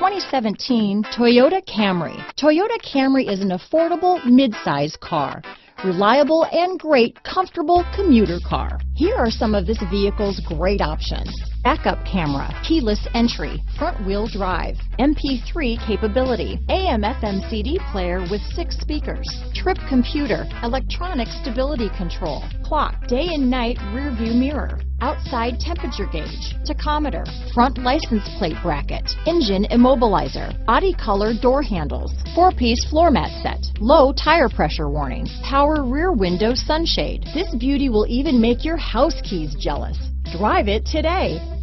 2017 Toyota Camry. Toyota Camry is an affordable mid-size car. Reliable and great comfortable commuter car. Here are some of this vehicle's great options: backup camera, keyless entry, front wheel drive, MP3 capability, AM/FM CD player with 6 speakers, trip computer, electronic stability control, clock, day and night rear view mirror, outside temperature gauge, tachometer, front license plate bracket, engine immobilizer, body color door handles, 4-piece floor mat set, low tire pressure warning, power rear window sunshade. This beauty will even make your house keys jealous. Drive it today.